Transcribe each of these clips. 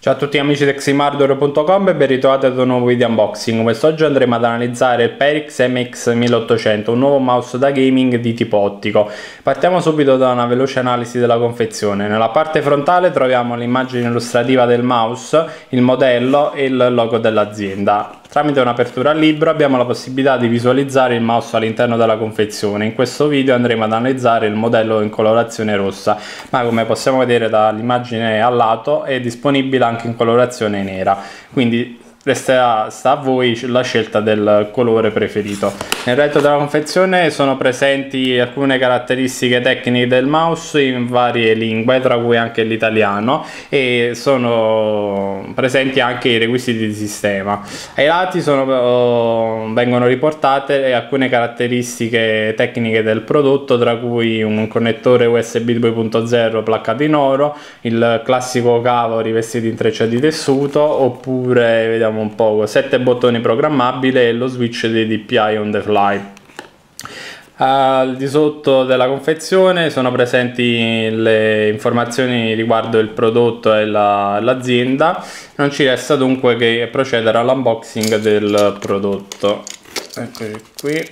Ciao a tutti amici di Ximardware.com e ben ritrovati ad un nuovo video unboxing. Quest'oggi andremo ad analizzare il Perix MX 1800, un nuovo mouse da gaming di tipo ottico. Partiamo subito da una veloce analisi della confezione. Nella parte frontale troviamo l'immagine illustrativa del mouse, il modello e il logo dell'azienda. Tramite un'apertura al libro abbiamo la possibilità di visualizzare il mouse all'interno della confezione. In questo video andremo ad analizzare il modello in colorazione rossa, ma come possiamo vedere dall'immagine al lato è disponibile anche in colorazione nera, quindi sta a voi la scelta del colore preferito. Nel retro della confezione sono presenti alcune caratteristiche tecniche del mouse in varie lingue, tra cui anche l'italiano, e sono presenti anche i requisiti di sistema. Ai lati vengono riportate alcune caratteristiche tecniche del prodotto, tra cui un connettore USB 2.0 placcato in oro, il classico cavo rivestito in treccia di tessuto, oppure vediamo un po' 7 bottoni programmabili e lo switch di DPI on the fly. Al di sotto della confezione sono presenti le informazioni riguardo il prodotto e l'azienda. Non ci resta dunque che procedere all'unboxing del prodotto. Eccoli qui.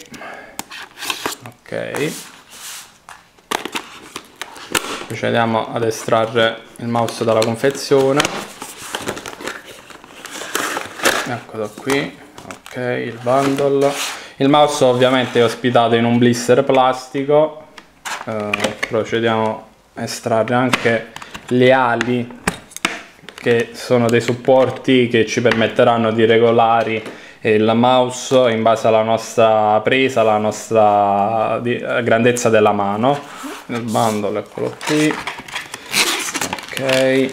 Ok, procediamo ad estrarre il mouse dalla confezione. Eccolo qui, ok, il bundle. Il mouse ovviamente è ospitato in un blister plastico. Procediamo a estrarre anche le ali, che sono dei supporti che ci permetteranno di regolare il mouse in base alla nostra presa, alla nostra grandezza della mano. Il bundle, eccolo qui, ok.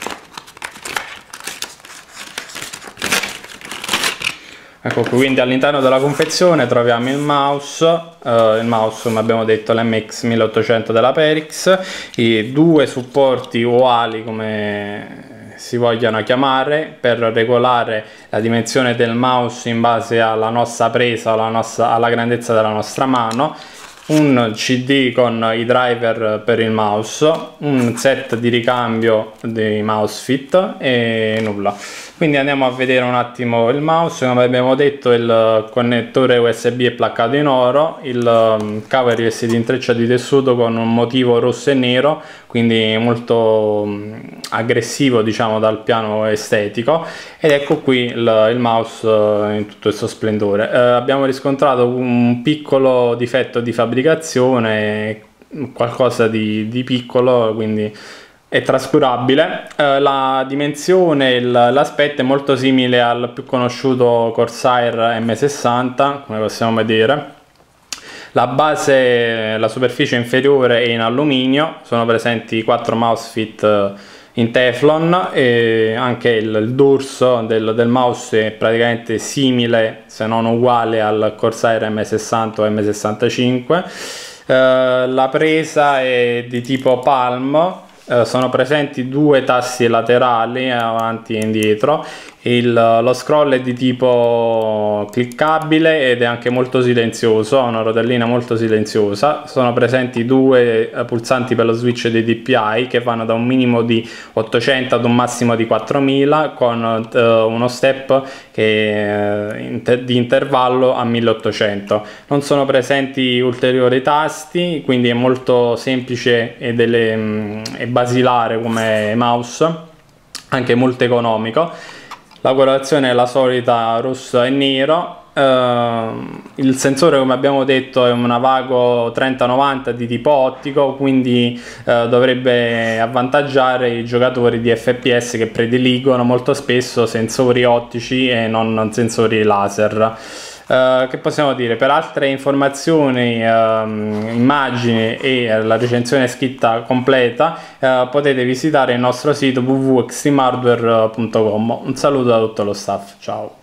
Ecco qui, quindi all'interno della confezione troviamo il mouse come abbiamo detto l'MX 1800 della Perix, i due supporti o ali come si vogliano chiamare per regolare la dimensione del mouse in base alla nostra presa, alla grandezza della nostra mano, un CD con i driver per il mouse, un set di ricambio dei mouse fit e nulla. Quindi andiamo a vedere un attimo il mouse. Come abbiamo detto, il connettore USB è placcato in oro, il cavo è rivestito in treccia di tessuto con un motivo rosso e nero, quindi molto aggressivo, diciamo, dal piano estetico. Ed ecco qui il mouse in tutto il suo splendore. Abbiamo riscontrato un piccolo difetto di fabbricazione, qualcosa di piccolo, quindi è trascurabile. La dimensione, l'aspetto è molto simile al più conosciuto Corsair M60, come possiamo vedere. La base, la superficie inferiore è in alluminio, sono presenti 4 mouse fit in Teflon e anche il dorso del mouse è praticamente simile, se non uguale, al Corsair M60 o M65. La presa è di tipo palm. Sono presenti due tasti laterali avanti e indietro, lo scroll è di tipo cliccabile ed è anche molto silenzioso, ha una rotellina molto silenziosa. Sono presenti due pulsanti per lo switch di DPI che vanno da un minimo di 800 ad un massimo di 4000, con uno step di intervallo a 1800. Non sono presenti ulteriori tasti, quindi è molto semplice e basilare come mouse, anche molto economico. La colorazione è la solita rosso e nero. Il sensore, come abbiamo detto, è un Avago 3090 di tipo ottico, quindi dovrebbe avvantaggiare i giocatori di FPS che prediligono molto spesso sensori ottici e non sensori laser. Che possiamo dire? Per altre informazioni, immagini e la recensione scritta completa potete visitare il nostro sito www.ximardware.com. Un saluto da tutto lo staff, ciao!